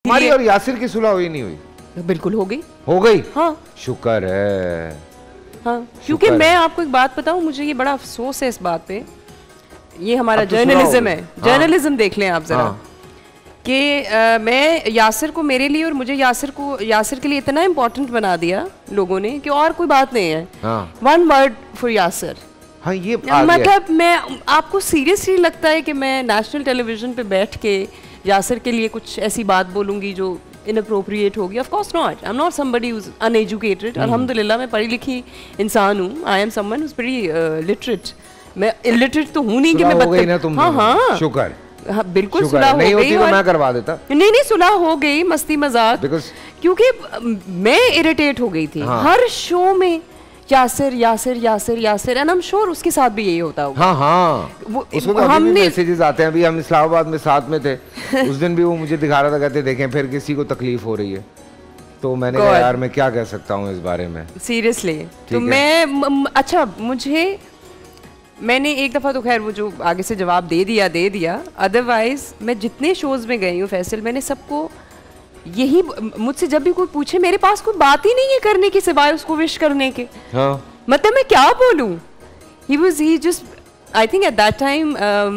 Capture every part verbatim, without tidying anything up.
इसीलिए और यासिर की सुलह हुई नहीं हुई? बिल्कुल हो गई। हो गई? हाँ शुक्र है। हाँ, क्योंकि मैं आपको एक बात बताऊं, मुझे ये बड़ा अफसोस है इस बात पे, ये हमारा जर्नलिज्म है, जर्नलिज्म देख लें आप जरा, कि मैं यासिर को, मेरे लिए और मुझे यासिर को, यासिर के लिए इतना इम्पोर्टेंट बना दिया लोगों ने कि और कोई बात नहीं है। One word for Yasir. हाँ, ये मतलब मैं, आपको सीरियसली लगता है कि मैं नेशनल टेलीविजन पे बैठ के यासिर के लिए कुछ ऐसी बात बोलूंगी जो इनअप्रोप्रिएट होगी? Of course not. I am not somebody who is uneducated. अल्हम्दुलिल्लाह मैं पढ़ी लिखी इंसान हूँ। I am someone who is very literate. मैं इलिटरेट तो हूँ नहीं कि मैं बदतमीज। हाँ हाँ, शुक्र। हाँ बिल्कुल, सुलह हो नहीं गई तो मैं करवा देता। नहीं नहीं, सुलह हो गई, मस्ती मजाक, क्योंकि मैं इरिटेट हो गई थी। हाँ। हर शो में Yasir Yasir Yasir Yasir, and I am sure उसके साथ भी यही होता होगा। हाँ हाँ, वो, उसको तो हमने मैसेजेस आते हैं। अभी हम इस्लामाबाद में साथ में थे, उस दिन भी वो मुझे दिखा रहा था, कहते देखें फिर किसी को तकलीफ हो रही है। तो मैंने कहा यार मैं क्या कह सकता हूँ इस बारे में, सीरियसली। तो मैं, अच्छा, मुझे, मैंने एक दफ़ा तो खैर वो जो आगे से जवाब दे दिया दे दिया अदरवाइज मैं जितने शोज़ में गई हूँ फैसल, मैंने सबको यही, मुझसे जब भी कोई पूछे, मेरे पास कोई बात ही नहीं है करने की सिवाय उसको विश करने के। हाँ। मतलब मैं क्या बोलूँ? He was he just, I think at that time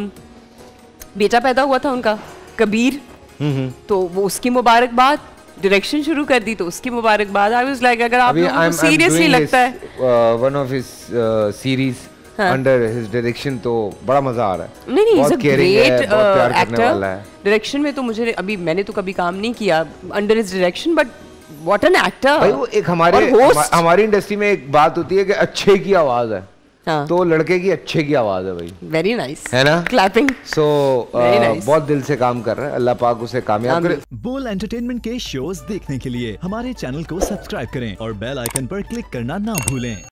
बेटा पैदा हुआ था उनका, कबीर। तो वो उसकी मुबारकबाद, डायरेक्शन शुरू कर दी तो उसकी मुबारकबाद। आई वाज लाइक, अगर आप लोगों को सीरियसली लगता है one of his series under his direction तो बड़ा मजा आ रहा है। नहीं नहीं, बहुत ग्रेट एक्टर। डायरेक्शन में तो मुझे, अभी मैंने तो कभी काम नहीं किया under his direction, but what an actor. भाई वो एक हमारे हमारी इंडस्ट्री में एक बात होती है कि अच्छे की आवाज है। हाँ। तो लड़के की अच्छे की आवाज है भाई। वेरी नाइस, है ना? क्लैपिंग। सो बहुत दिल से काम कर रहा है, अल्लाह पाक उसे कामयाब करे। बोल एंटरटेनमेंट के शोज देखने के लिए हमारे चैनल को सब्सक्राइब करें और बेल आइकन पर क्लिक करना ना भूलें।